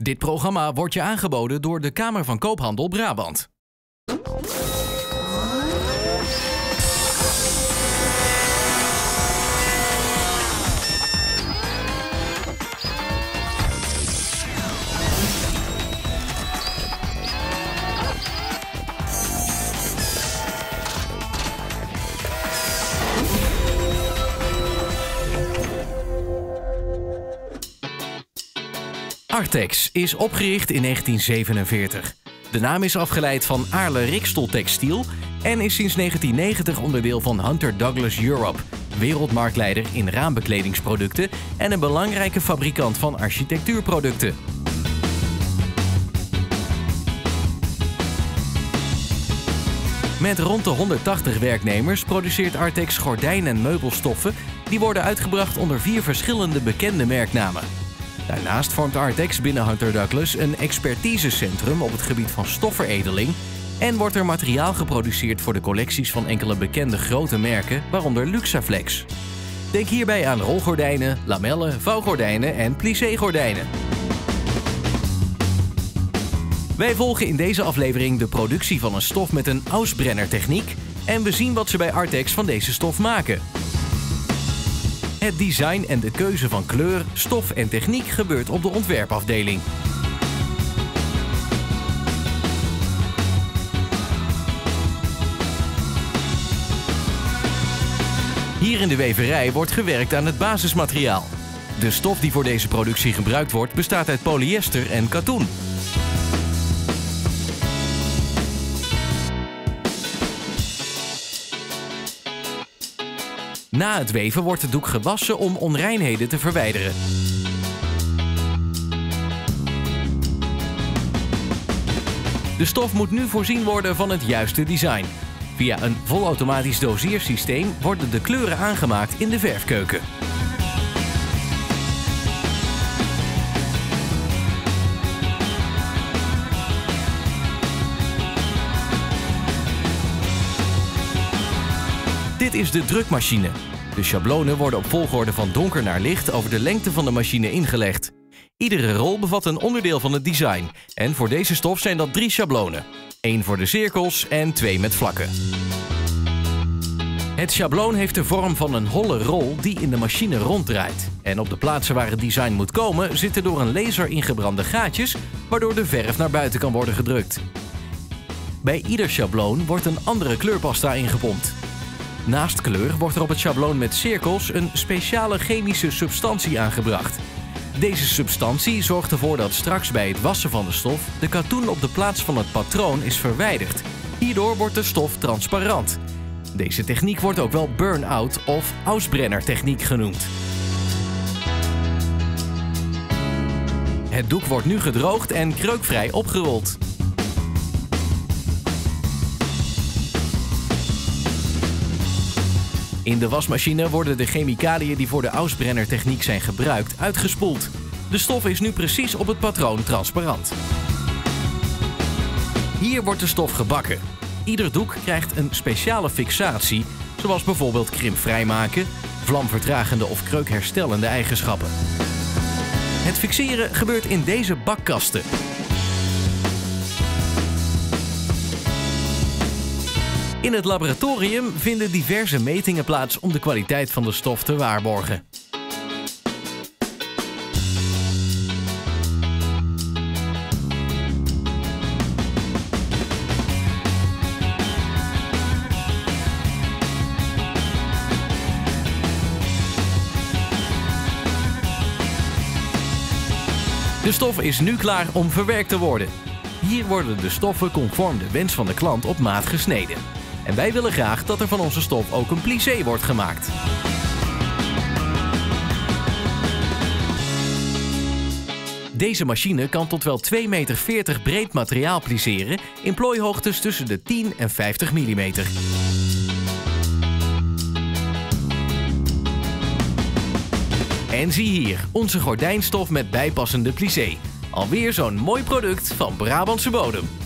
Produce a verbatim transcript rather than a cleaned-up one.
Dit programma wordt je aangeboden door de Kamer van Koophandel Brabant. Artex is opgericht in negentien zevenenveertig. De naam is afgeleid van Aarle Rikstel Textiel en is sinds negentien negentig onderdeel van Hunter Douglas Europe, wereldmarktleider in raambekledingsproducten en een belangrijke fabrikant van architectuurproducten. Met rond de honderdtachtig werknemers produceert Artex gordijn- en meubelstoffen die worden uitgebracht onder vier verschillende bekende merknamen. Daarnaast vormt Artex binnen Hunter Douglas een expertisecentrum op het gebied van stofveredeling en wordt er materiaal geproduceerd voor de collecties van enkele bekende grote merken, waaronder Luxaflex. Denk hierbij aan rolgordijnen, lamellen, vouwgordijnen en plissé-gordijnen. Wij volgen in deze aflevering de productie van een stof met een Ausbrenner-techniek en we zien wat ze bij Artex van deze stof maken. Het design en de keuze van kleur, stof en techniek gebeurt op de ontwerpafdeling. Hier in de weverij wordt gewerkt aan het basismateriaal. De stof die voor deze productie gebruikt wordt bestaat uit polyester en katoen. Na het weven wordt het doek gewassen om onreinheden te verwijderen. De stof moet nu voorzien worden van het juiste design. Via een volautomatisch doseersysteem worden de kleuren aangemaakt in de verfkeuken. Dit is de drukmachine. De schablonen worden op volgorde van donker naar licht over de lengte van de machine ingelegd. Iedere rol bevat een onderdeel van het design. En voor deze stof zijn dat drie schablonen. Eén voor de cirkels en twee met vlakken. Het schabloon heeft de vorm van een holle rol die in de machine ronddraait. En op de plaatsen waar het design moet komen zitten door een laser ingebrande gaatjes, waardoor de verf naar buiten kan worden gedrukt. Bij ieder schabloon wordt een andere kleurpasta ingepompt. Naast kleur wordt er op het schabloon met cirkels een speciale chemische substantie aangebracht. Deze substantie zorgt ervoor dat straks bij het wassen van de stof de katoen op de plaats van het patroon is verwijderd. Hierdoor wordt de stof transparant. Deze techniek wordt ook wel burn-out of Ausbrenner-techniek genoemd. Het doek wordt nu gedroogd en kreukvrij opgerold. In de wasmachine worden de chemicaliën die voor de Ausbrenner-techniek zijn gebruikt uitgespoeld. De stof is nu precies op het patroon transparant. Hier wordt de stof gebakken. Ieder doek krijgt een speciale fixatie, zoals bijvoorbeeld krimpvrij maken, vlamvertragende of kreukherstellende eigenschappen. Het fixeren gebeurt in deze bakkasten. In het laboratorium vinden diverse metingen plaats om de kwaliteit van de stof te waarborgen. De stof is nu klaar om verwerkt te worden. Hier worden de stoffen conform de wens van de klant op maat gesneden. En wij willen graag dat er van onze stof ook een plissé wordt gemaakt. Deze machine kan tot wel twee meter veertig breed materiaal plisseren in plooihoogtes tussen de tien en vijftig millimeter. En zie hier, onze gordijnstof met bijpassende plissé. Alweer zo'n mooi product van Brabantse bodem.